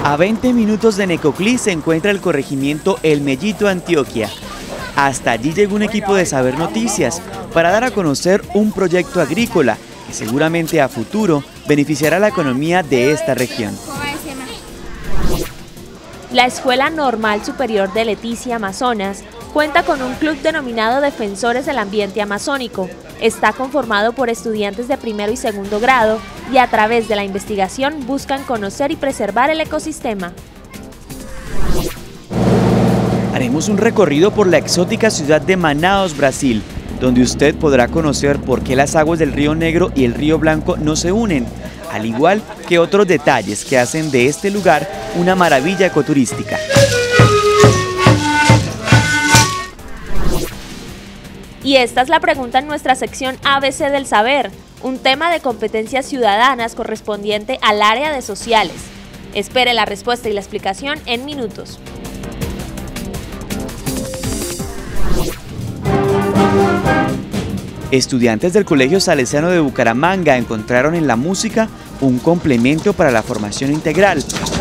A 20 minutos de Necoclí se encuentra el corregimiento El Mellito, Antioquia. Hasta allí llegó un equipo de Saber Noticias para dar a conocer un proyecto agrícola que seguramente a futuro beneficiará la economía de esta región. La Escuela Normal Superior de Leticia, Amazonas, cuenta con un club denominado Defensores del Ambiente Amazónico. Está conformado por estudiantes de primero y segundo grado y a través de la investigación buscan conocer y preservar el ecosistema. Haremos un recorrido por la exótica ciudad de Manaus, Brasil, donde usted podrá conocer por qué las aguas del Río Negro y el Río Blanco no se unen, al igual que otros detalles que hacen de este lugar una maravilla ecoturística. Y esta es la pregunta en nuestra sección ABC del Saber, un tema de competencias ciudadanas correspondiente al área de sociales. Espere la respuesta y la explicación en minutos. Estudiantes del Colegio Salesiano de Bucaramanga encontraron en la música un complemento para la formación integral.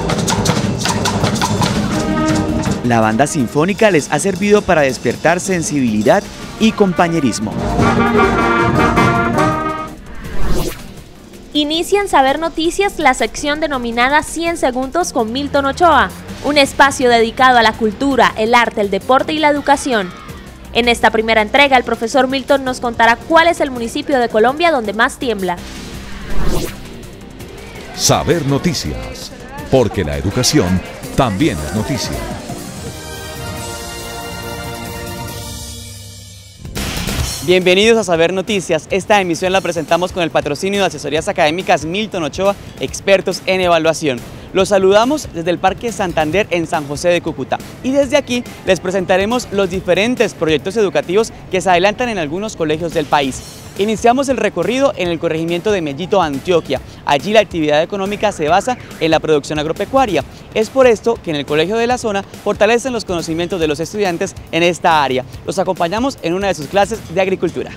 La banda sinfónica les ha servido para despertar sensibilidad y compañerismo. Inicia en Saber Noticias la sección denominada 100 segundos con Milton Ochoa, un espacio dedicado a la cultura, el arte, el deporte y la educación. En esta primera entrega, el profesor Milton nos contará cuál es el municipio de Colombia donde más tiembla. Saber Noticias, porque la educación también es noticia. Bienvenidos a Saber Noticias. Esta emisión la presentamos con el patrocinio de Asesorías Académicas Milton Ochoa, expertos en evaluación. Los saludamos desde el Parque Santander en San José de Cúcuta y desde aquí les presentaremos los diferentes proyectos educativos que se adelantan en algunos colegios del país. Iniciamos el recorrido en el corregimiento de Mellito, Antioquia. Allí la actividad económica se basa en la producción agropecuaria. Es por esto que en el colegio de la zona fortalecen los conocimientos de los estudiantes en esta área. Los acompañamos en una de sus clases de agricultura.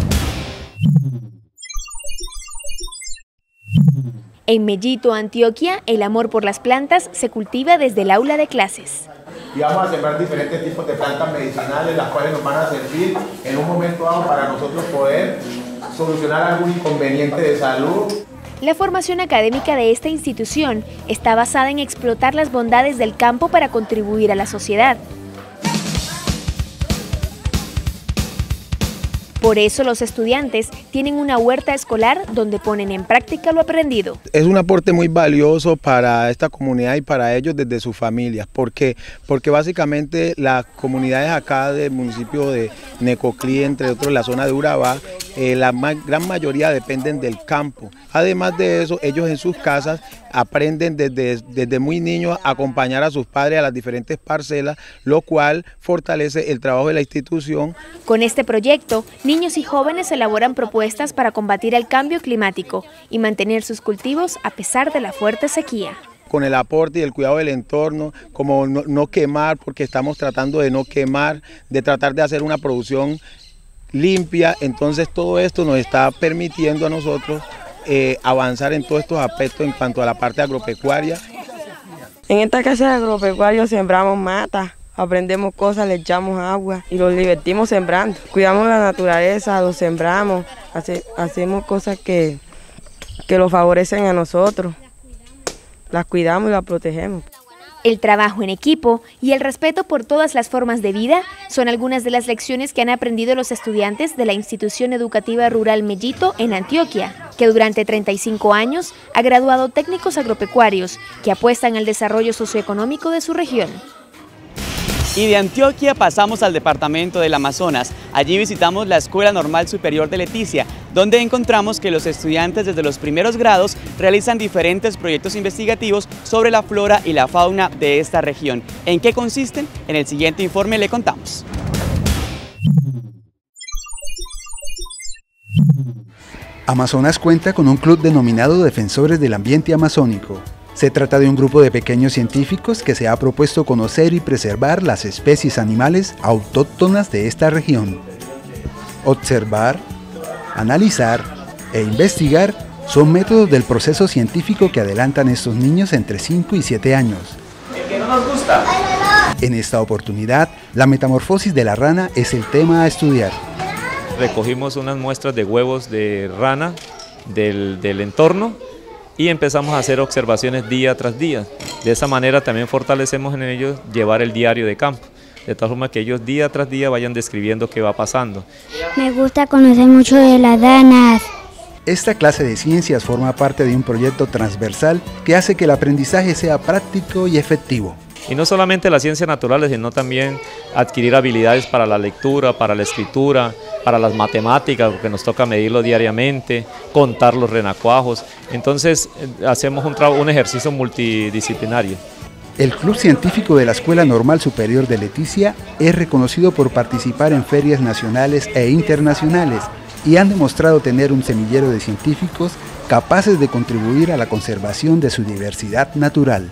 En Mellito, Antioquia, el amor por las plantas se cultiva desde el aula de clases. Y vamos a sembrar diferentes tipos de plantas medicinales, las cuales nos van a servir en un momento dado para nosotros poder solucionar algún inconveniente de salud. La formación académica de esta institución está basada en explotar las bondades del campo para contribuir a la sociedad. Por eso los estudiantes tienen una huerta escolar donde ponen en práctica lo aprendido. Es un aporte muy valioso para esta comunidad y para ellos desde sus familias. ¿Por qué? Porque básicamente las comunidades acá del municipio de Necoclí, entre otros la zona de Urabá, la gran mayoría dependen del campo. Además de eso, ellos en sus casas aprenden desde muy niños a acompañar a sus padres a las diferentes parcelas, lo cual fortalece el trabajo de la institución. Con este proyecto, niños y jóvenes elaboran propuestas para combatir el cambio climático y mantener sus cultivos a pesar de la fuerte sequía. Con el aporte y el cuidado del entorno, como no quemar, porque estamos tratando de no quemar, de tratar de hacer una producción limpia. Entonces todo esto nos está permitiendo a nosotros avanzar en todos estos aspectos en cuanto a la parte agropecuaria. En esta casa de agropecuario sembramos matas, aprendemos cosas, le echamos agua y los divertimos sembrando. Cuidamos la naturaleza, lo sembramos, hacemos cosas que lo favorecen a nosotros, las cuidamos y las protegemos. El trabajo en equipo y el respeto por todas las formas de vida son algunas de las lecciones que han aprendido los estudiantes de la Institución Educativa Rural Mellito en Antioquia, que durante 35 años ha graduado técnicos agropecuarios que apuestan al desarrollo socioeconómico de su región. Y de Antioquia pasamos al departamento del Amazonas. Allí visitamos la Escuela Normal Superior de Leticia, donde encontramos que los estudiantes desde los primeros grados realizan diferentes proyectos investigativos sobre la flora y la fauna de esta región. ¿En qué consisten? En el siguiente informe le contamos. Amazonas cuenta con un club denominado Defensores del Ambiente Amazónico. Se trata de un grupo de pequeños científicos que se ha propuesto conocer y preservar las especies animales autóctonas de esta región. Observar, analizar e investigar Son métodos del proceso científico que adelantan estos niños entre 5 y 7 años. El que no nos gusta. En esta oportunidad, la metamorfosis de la rana es el tema a estudiar. Recogimos unas muestras de huevos de rana del entorno y empezamos a hacer observaciones día tras día. De esa manera también fortalecemos en ellos llevar el diario de campo, de tal forma que ellos día tras día vayan describiendo qué va pasando. Me gusta conocer mucho de las ranas. Esta clase de ciencias forma parte de un proyecto transversal que hace que el aprendizaje sea práctico y efectivo. Y no solamente las ciencias naturales, sino también adquirir habilidades para la lectura, para la escritura, para las matemáticas, porque nos toca medirlo diariamente, contar los renacuajos. Entonces hacemos un ejercicio multidisciplinario. El Club Científico de la Escuela Normal Superior de Leticia es reconocido por participar en ferias nacionales e internacionales y han demostrado tener un semillero de científicos capaces de contribuir a la conservación de su diversidad natural.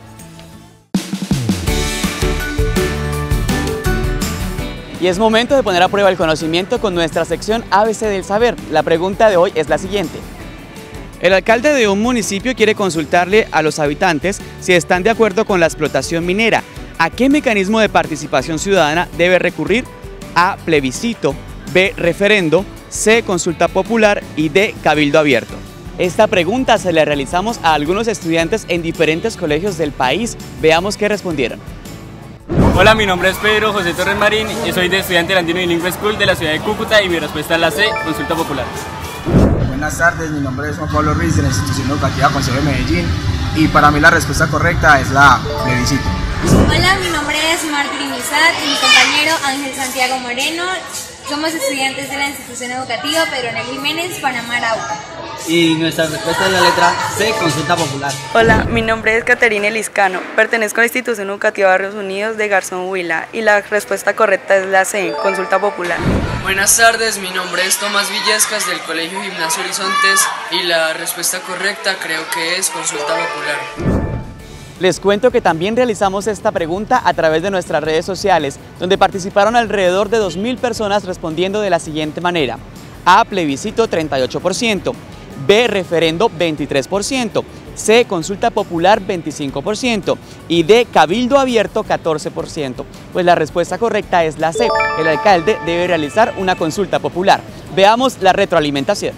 Y es momento de poner a prueba el conocimiento con nuestra sección ABC del Saber. La pregunta de hoy es la siguiente. El alcalde de un municipio quiere consultarle a los habitantes si están de acuerdo con la explotación minera. ¿A qué mecanismo de participación ciudadana debe recurrir? A, plebiscito, B, referendo, C, consulta popular y D, cabildo abierto. Esta pregunta se la realizamos a algunos estudiantes en diferentes colegios del país. Veamos qué respondieron. Hola, mi nombre es Pedro José Torres Marín y soy de estudiante del Andino Bilingüe School de la ciudad de Cúcuta y mi respuesta es la C, consulta popular. Buenas tardes, mi nombre es Juan Pablo Ruiz de la Institución Educativa Consejo de Medellín y para mí la respuesta correcta es la plebiscito. Hola, mi nombre es Martín Isaac y mi compañero Ángel Santiago Moreno. Somos estudiantes de la Institución Educativa Pedro Nel Jiménez, Panamá, Arauca. Y nuestra respuesta es la letra C, consulta popular. Hola, mi nombre es Caterina Liscano, pertenezco a la Institución Educativa Barrios Unidos de Garzón Huila y la respuesta correcta es la C, consulta popular. Buenas tardes, mi nombre es Tomás Villescas del Colegio Gimnasio Horizontes y la respuesta correcta creo que es consulta popular. Les cuento que también realizamos esta pregunta a través de nuestras redes sociales, donde participaron alrededor de 2.000 personas respondiendo de la siguiente manera. A, plebiscito 38%, B, referendo 23%, C, consulta popular 25% y D, cabildo abierto 14%. Pues la respuesta correcta es la C, el alcalde debe realizar una consulta popular. Veamos la retroalimentación.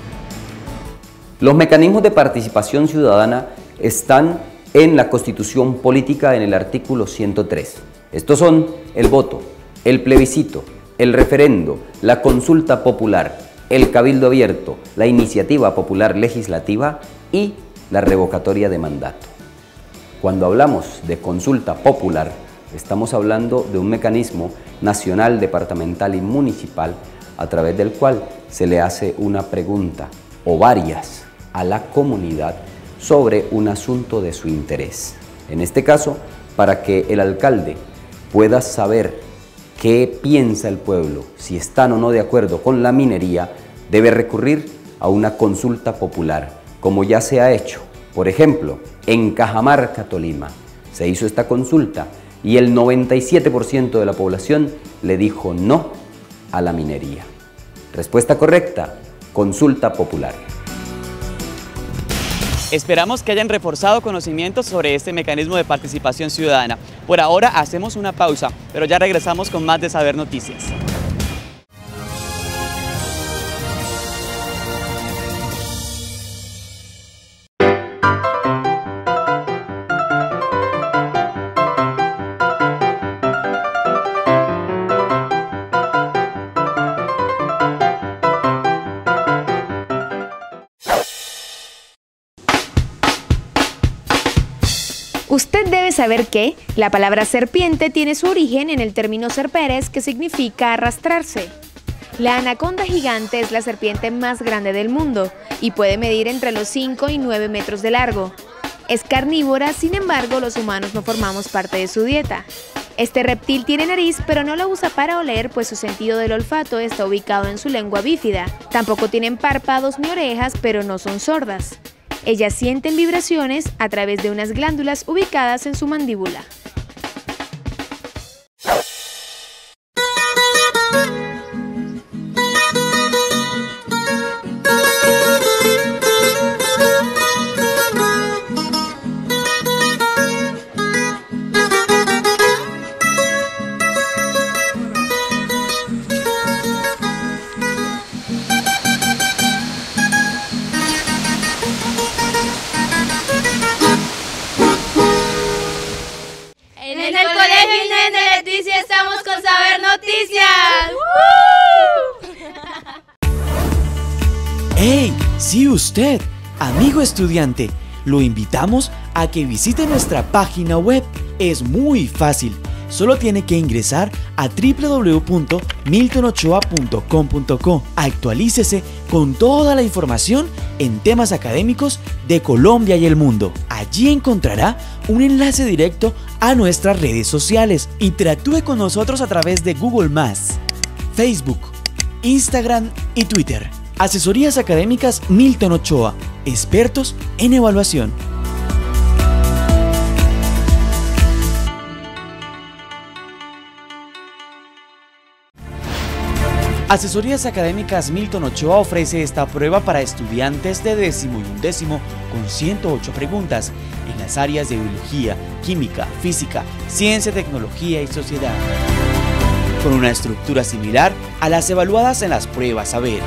Los mecanismos de participación ciudadana están en la Constitución Política en el artículo 103. Estos son el voto, el plebiscito, el referendo, la consulta popular, el cabildo abierto, la iniciativa popular legislativa y la revocatoria de mandato. Cuando hablamos de consulta popular, estamos hablando de un mecanismo nacional, departamental y municipal a través del cual se le hace una pregunta o varias a la comunidad sobre un asunto de su interés. En este caso, para que el alcalde pueda saber qué piensa el pueblo, si están o no de acuerdo con la minería, debe recurrir a una consulta popular, como ya se ha hecho. Por ejemplo, en Cajamarca, Tolima, se hizo esta consulta y el 97% de la población le dijo no a la minería. Respuesta correcta, consulta popular. Esperamos que hayan reforzado conocimientos sobre este mecanismo de participación ciudadana. Por ahora hacemos una pausa, pero ya regresamos con más de Saber Noticias. Usted debe saber que la palabra serpiente tiene su origen en el término serperes, que significa arrastrarse. La anaconda gigante es la serpiente más grande del mundo y puede medir entre los 5 y 9 metros de largo. Es carnívora, sin embargo, los humanos no formamos parte de su dieta. Este reptil tiene nariz, pero no la usa para oler, pues su sentido del olfato está ubicado en su lengua bífida. Tampoco tienen párpados ni orejas, pero no son sordas. Ellas sienten vibraciones a través de unas glándulas ubicadas en su mandíbula. estamos con Saber Noticias. ¡Hey! Sí, usted, amigo estudiante, lo invitamos a que visite nuestra página web. Es muy fácil. Solo tiene que ingresar a www.miltonochoa.com.co. Actualícese con toda la información en temas académicos de Colombia y el mundo. Allí encontrará un enlace directo a nuestras redes sociales. Interactúe con nosotros a través de Google+, Facebook, Instagram y Twitter. Asesorías Académicas Milton Ochoa, expertos en evaluación. Asesorías Académicas Milton Ochoa ofrece esta prueba para estudiantes de 10º y 11º con 108 preguntas en las áreas de biología, química, física, ciencia, tecnología y sociedad, con una estructura similar a las evaluadas en las pruebas Saber.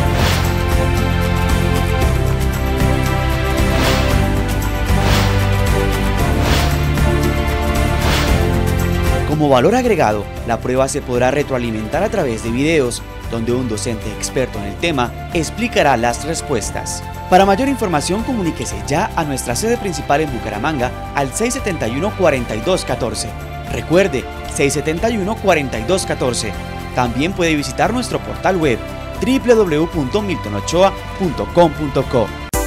Como valor agregado, la prueba se podrá retroalimentar a través de videos, donde un docente experto en el tema explicará las respuestas. Para mayor información, comuníquese ya a nuestra sede principal en Bucaramanga al 671-4214. Recuerde, 671-4214. También puede visitar nuestro portal web www.miltonochoa.com.co.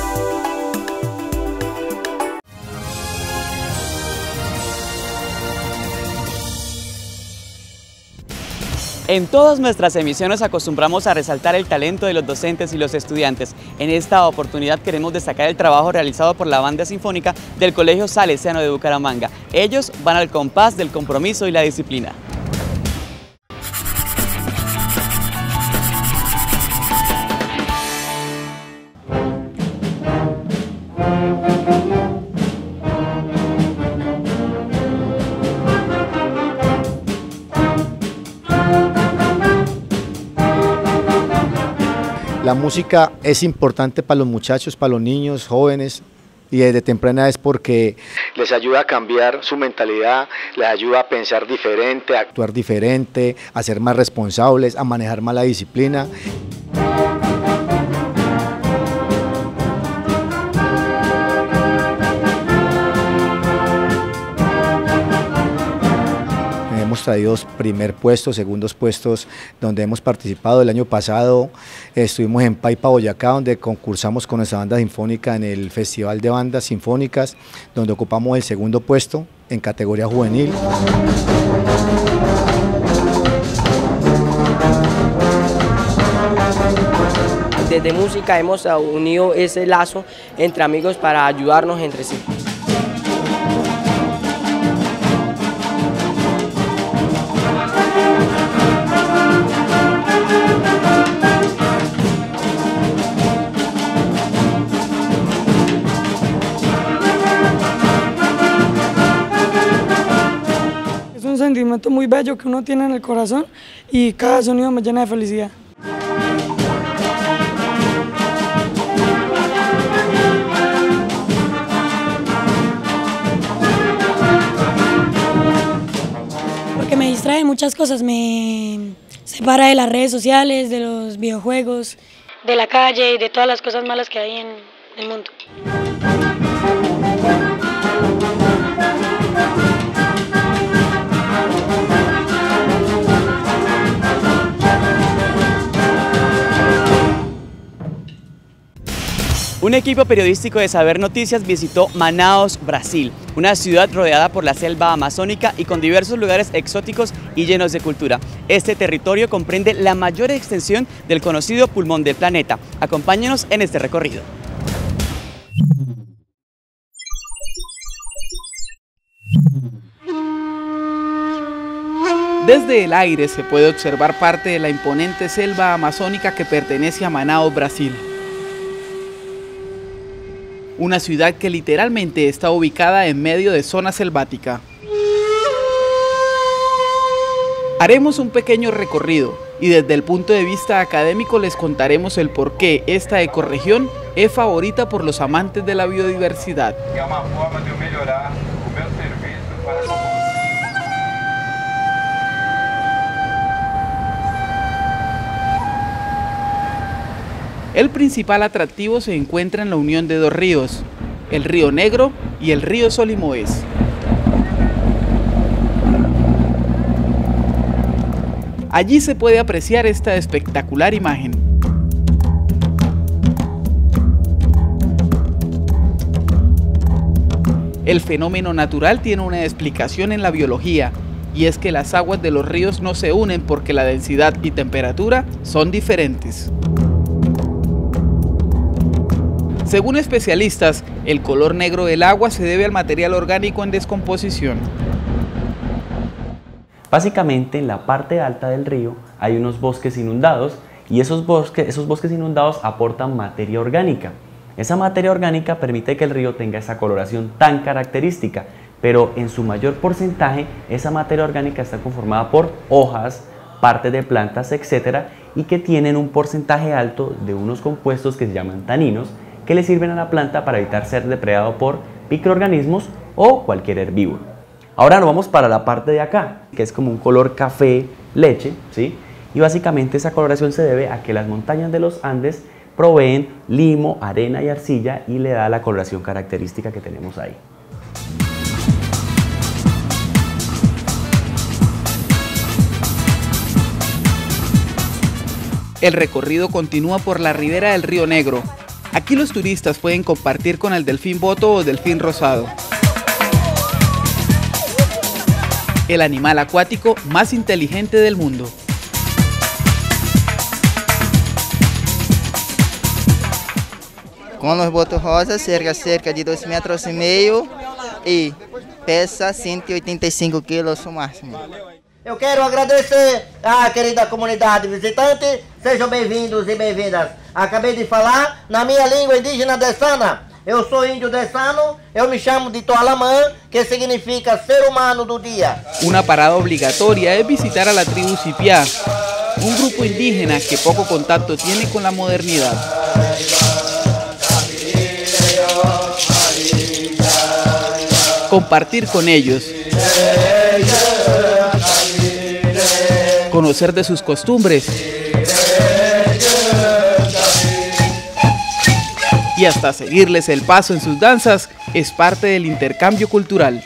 En todas nuestras emisiones acostumbramos a resaltar el talento de los docentes y los estudiantes. En esta oportunidad queremos destacar el trabajo realizado por la Banda Sinfónica del Colegio Salesiano de Bucaramanga. Ellos van al compás del compromiso y la disciplina. La música es importante para los muchachos, para los niños, jóvenes, y desde temprana edad es porque les ayuda a cambiar su mentalidad, les ayuda a pensar diferente, a actuar diferente, a ser más responsables, a manejar más la disciplina. Hemos traído primer puesto, segundos puestos donde hemos participado. El año pasado estuvimos en Paipa, Boyacá, donde concursamos con nuestra banda sinfónica en el Festival de Bandas Sinfónicas, donde ocupamos el segundo puesto en categoría juvenil. Desde música hemos unido ese lazo entre amigos para ayudarnos entre sí. Es un sentimiento muy bello que uno tiene en el corazón y cada sonido me llena de felicidad. Porque me distrae muchas cosas, me separa de las redes sociales, de los videojuegos, de la calle y de todas las cosas malas que hay en el mundo. Un equipo periodístico de Saber Noticias visitó Manaus, Brasil, una ciudad rodeada por la selva amazónica y con diversos lugares exóticos y llenos de cultura. Este territorio comprende la mayor extensión del conocido pulmón del planeta. Acompáñenos en este recorrido. Desde el aire se puede observar parte de la imponente selva amazónica que pertenece a Manaus, Brasil. Una ciudad que literalmente está ubicada en medio de zona selvática. Haremos un pequeño recorrido y desde el punto de vista académico les contaremos el por qué esta ecorregión es favorita por los amantes de la biodiversidad. El principal atractivo se encuentra en la unión de dos ríos, el río Negro y el río Solimoes. Allí se puede apreciar esta espectacular imagen. El fenómeno natural tiene una explicación en la biología, y es que las aguas de los ríos no se unen porque la densidad y temperatura son diferentes. Según especialistas, el color negro del agua se debe al material orgánico en descomposición. Básicamente, en la parte alta del río hay unos bosques inundados y esos bosques inundados aportan materia orgánica. Esa materia orgánica permite que el río tenga esa coloración tan característica, pero en su mayor porcentaje esa materia orgánica está conformada por hojas, partes de plantas, etc., y que tienen un porcentaje alto de unos compuestos que se llaman taninos, que le sirven a la planta para evitar ser depredado por microorganismos o cualquier herbívoro. Ahora nos vamos para la parte de acá, que es como un color café leche, ¿sí? Y básicamente esa coloración se debe a que las montañas de los Andes proveen limo, arena y arcilla y le da la coloración característica que tenemos ahí. El recorrido continúa por la ribera del río Negro. Aquí los turistas pueden compartir con el delfín boto o delfín rosado, el animal acuático más inteligente del mundo. Com os botos rosas, cerca de 2,5 metros e pesa 185 quilos no máximo. Eu quero agradecer à querida comunidade visitante, sejam bem-vindos e bem-vindas. Acabei de falar na minha língua indígena dessana. Eu sou índio dessano, eu me chamo de Toalamã, que significa ser humano do día. Una parada obligatoria es visitar a la tribu Sipiá, un grupo indígena que poco contacto tiene con la modernidad. Compartir con ellos, conocer de sus costumbres y hasta seguirles el paso en sus danzas es parte del intercambio cultural.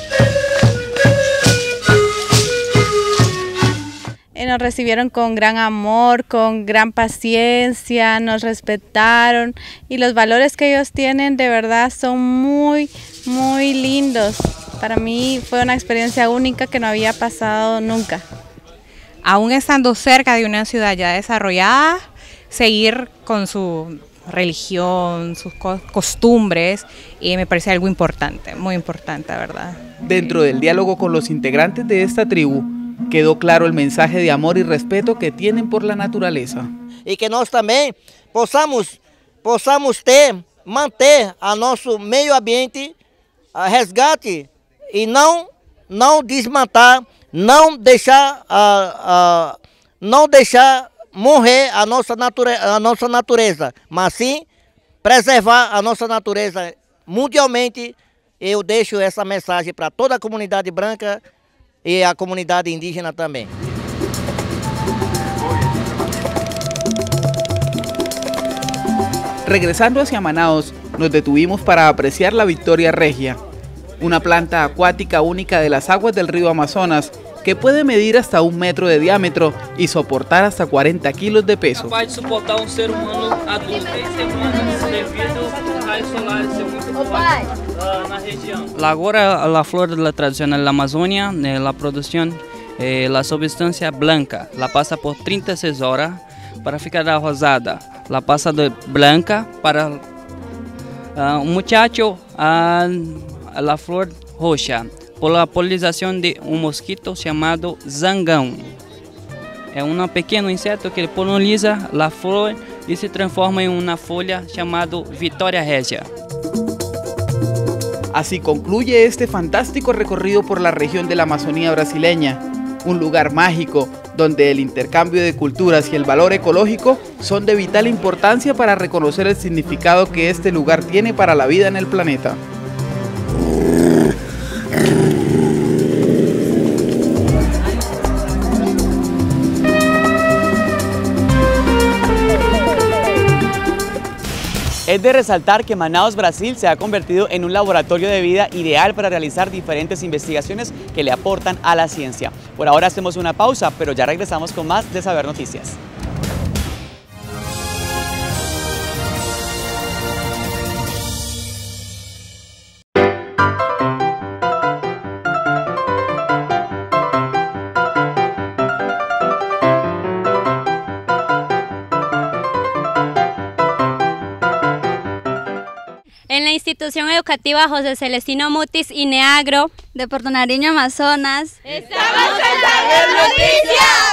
Nos recibieron con gran amor, con gran paciencia, nos respetaron y los valores que ellos tienen de verdad son muy lindos. Para mí fue una experiencia única que no había pasado nunca. Aún estando cerca de una ciudad ya desarrollada, seguir con su religión, sus costumbres, me parece algo importante, muy importante, la verdad. Dentro del diálogo con los integrantes de esta tribu, quedó claro el mensaje de amor y respeto que tienen por la naturaleza. E que nós também possamos manter a nosso meio ambiente, resgate e não desmatar, não deixar morrer a nossa natureza, mas sim preservar a nossa natureza mundialmente. Eu deixo essa mensagem para toda a comunidade branca y a comunidad indígena también. Regresando hacia Manaos, nos detuvimos para apreciar la Victoria regia, una planta acuática única de las aguas del río Amazonas que puede medir hasta 1 metro de diámetro y soportar hasta 40 kilos de peso. Capaz de soportar un ser humano adulto debido a raios solares ser muito fortes na região. Agora la flor de la tradición en la Amazonia, la producción, la sustancia blanca, la pasa por 36 horas para ficar rosada, la pasa de blanca para un muchacho a la flor roja, por la polinización de un mosquito llamado zangão. É um pequeno inseto que poliniza a flor e se transforma em uma folha chamada Victoria regia. Así concluye este fantástico recorrido por la región de la Amazonía brasileña, un lugar mágico donde el intercambio de culturas y el valor ecológico son de vital importancia para reconocer el significado que este lugar tiene para la vida en el planeta. Es de resaltar que Manaus, Brasil, se ha convertido en un laboratorio de vida ideal para realizar diferentes investigaciones que le aportan a la ciencia. Por ahora hacemos una pausa, pero ya regresamos con más de Saber Noticias. En la institución educativa José Celestino Mutis y Neagro de Puerto Nariño, Amazonas. ¡Estamos en Saber Noticias!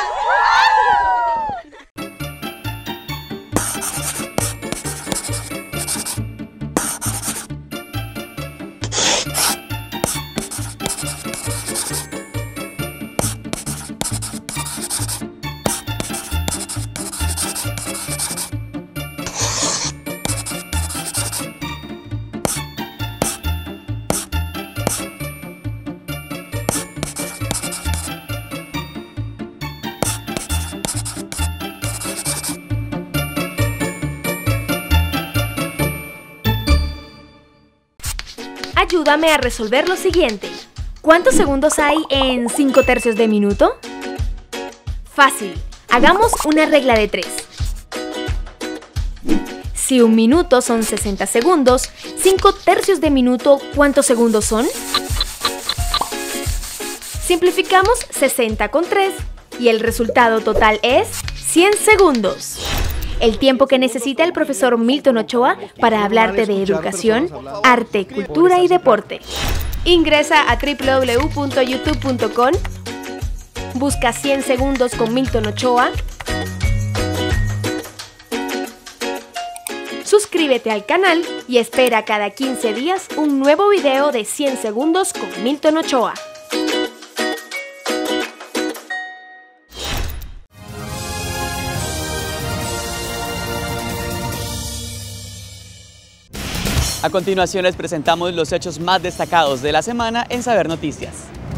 Ayúdame a resolver lo siguiente. ¿Cuántos segundos hay en 5/3 de minuto? Fácil. Hagamos una regla de 3. Si un minuto son 60 segundos, 5/3 de minuto, ¿cuántos segundos son? Simplificamos 60 con 3 y el resultado total es 100 segundos. El tiempo que necesita el profesor Milton Ochoa para hablarte de educación, arte, cultura y deporte. Ingresa a www.youtube.com, busca 100 segundos con Milton Ochoa, suscríbete al canal y espera cada 15 días un nuevo video de 100 segundos con Milton Ochoa. A continuación les presentamos los hechos más destacados de la semana en Saber Noticias.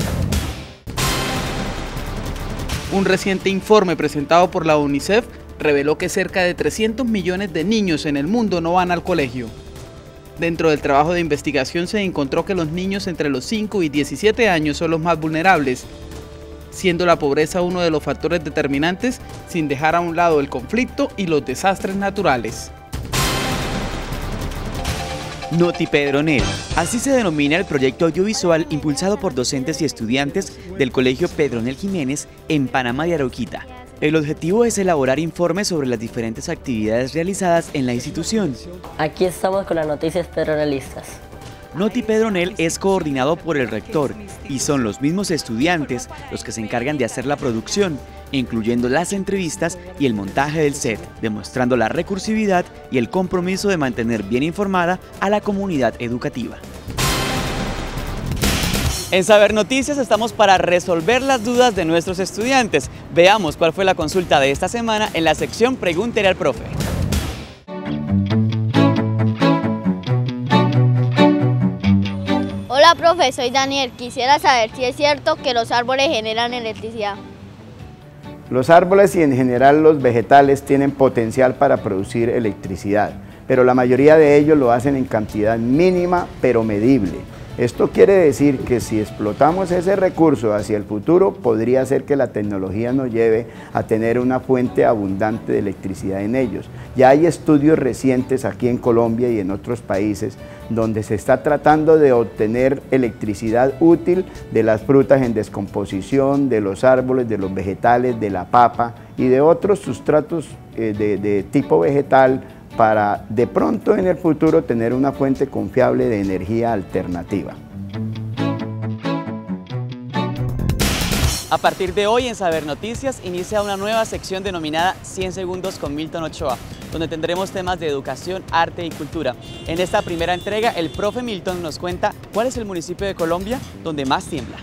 Un reciente informe presentado por la UNICEF reveló que cerca de 300 millones de niños en el mundo no van al colegio. Dentro del trabajo de investigación se encontró que los niños entre los 5 y 17 años son los más vulnerables, siendo la pobreza uno de los factores determinantes, sin dejar a un lado el conflicto y los desastres naturales. Noti Pedronel, así se denomina el proyecto audiovisual impulsado por docentes y estudiantes del Colegio Pedronel Jiménez en Panamá de Arauquita. El objetivo es elaborar informes sobre las diferentes actividades realizadas en la institución. Aquí estamos con las noticias pedronelistas. Noti Pedronel es coordinado por el rector y son los mismos estudiantes los que se encargan de hacer la producción, incluyendo las entrevistas y el montaje del set, demostrando la recursividad y el compromiso de mantener bien informada a la comunidad educativa. En Saber Noticias estamos para resolver las dudas de nuestros estudiantes. Veamos cuál fue la consulta de esta semana en la sección Pregúntele al Profe. Hola profe, soy Daniel. Quisiera saber si es cierto que los árboles generan electricidad. Los árboles y en general los vegetales tienen potencial para producir electricidad, pero la mayoría de ellos lo hacen en cantidad mínima pero medible. Esto quiere decir que si explotamos ese recurso hacia el futuro, podría ser que la tecnología nos lleve a tener una fuente abundante de electricidad en ellos. Ya hay estudios recientes aquí en Colombia y en otros países donde se está tratando de obtener electricidad útil de las frutas en descomposición, de los árboles, de los vegetales, de la papa y de otros sustratos de tipo vegetal, para de pronto en el futuro tener una fuente confiable de energía alternativa. A partir de hoy en Saber Noticias inicia una nueva sección denominada 100 segundos con Milton Ochoa, donde tendremos temas de educación, arte y cultura. En esta primera entrega el profe Milton nos cuenta cuál es el municipio de Colombia donde más tiembla.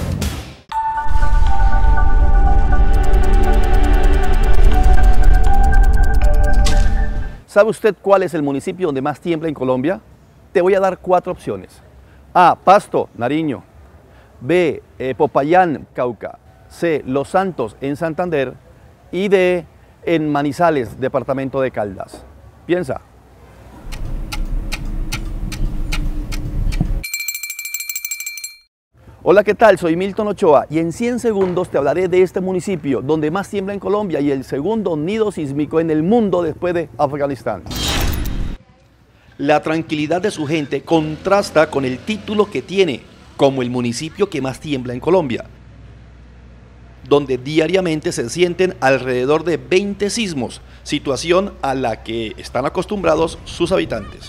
¿Sabe usted cuál es el municipio donde más tiembla en Colombia? Te voy a dar 4 opciones. A, Pasto, Nariño. B, Popayán, Cauca. C, Los Santos, en Santander. Y D, en Manizales, departamento de Caldas. Piensa. Hola, ¿qué tal? Soy Milton Ochoa y en 100 segundos te hablaré de este municipio donde más tiembla en Colombia y el segundo nido sísmico en el mundo después de Afganistán. La tranquilidad de su gente contrasta con el título que tiene como el municipio que más tiembla en Colombia, donde diariamente se sienten alrededor de 20 sismos, situación a la que están acostumbrados sus habitantes.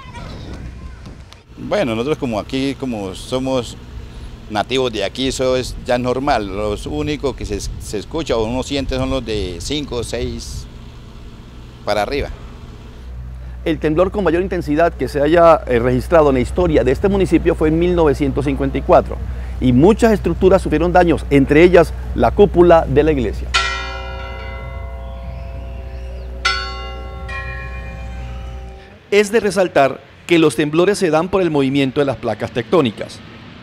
Bueno, nosotros como somos nativos de aquí, eso es ya normal. Los únicos que se escucha o uno siente son los de 5 o 6 para arriba. El temblor con mayor intensidad que se haya registrado en la historia de este municipio fue en 1954 y muchas estructuras sufrieron daños, entre ellas la cúpula de la iglesia. Es de resaltar que los temblores se dan por el movimiento de las placas tectónicas.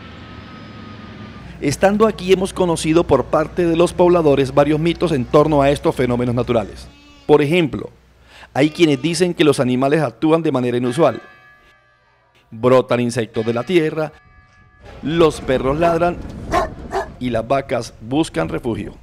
Estando aquí hemos conocido por parte de los pobladores varios mitos en torno a estos fenómenos naturales. Por ejemplo, hay quienes dicen que los animales actúan de manera inusual. Brotan insectos de la tierra, los perros ladran y las vacas buscan refugio.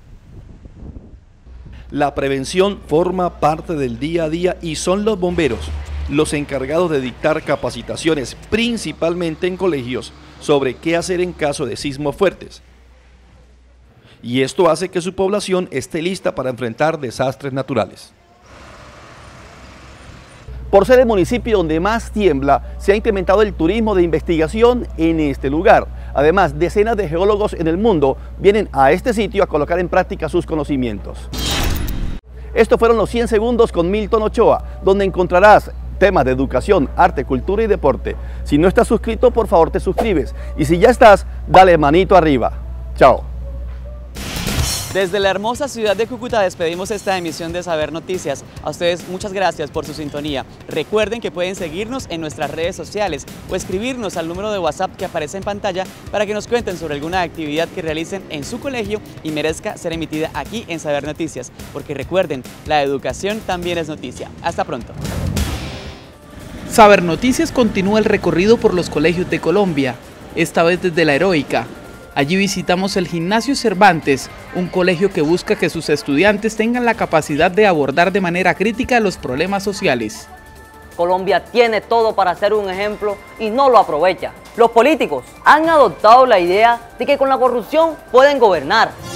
La prevención forma parte del día a día y son los bomberos los encargados de dictar capacitaciones, principalmente en colegios, sobre qué hacer en caso de sismos fuertes. Y esto hace que su población esté lista para enfrentar desastres naturales. Por ser el municipio donde más tiembla, se ha incrementado el turismo de investigación en este lugar. Además, decenas de geólogos en el mundo vienen a este sitio a colocar en práctica sus conocimientos. Estos fueron los 100 segundos con Milton Ochoa, donde encontrarás temas de educación, arte, cultura y deporte. Si no estás suscrito, por favor te suscribes. Y si ya estás, dale manito arriba. Chao. Desde la hermosa ciudad de Cúcuta despedimos esta emisión de Saber Noticias. A ustedes muchas gracias por su sintonía. Recuerden que pueden seguirnos en nuestras redes sociales o escribirnos al número de WhatsApp que aparece en pantalla para que nos cuenten sobre alguna actividad que realicen en su colegio y merezca ser emitida aquí en Saber Noticias. Porque recuerden, la educación también es noticia. Hasta pronto. Saber Noticias continúa el recorrido por los colegios de Colombia, esta vez desde La Heroica. Allí visitamos el Gimnasio Cervantes, un colegio que busca que sus estudiantes tengan la capacidad de abordar de manera crítica los problemas sociales. Colombia tiene todo para ser un ejemplo y no lo aprovecha. Los políticos han adoptado la idea de que con la corrupción pueden gobernar.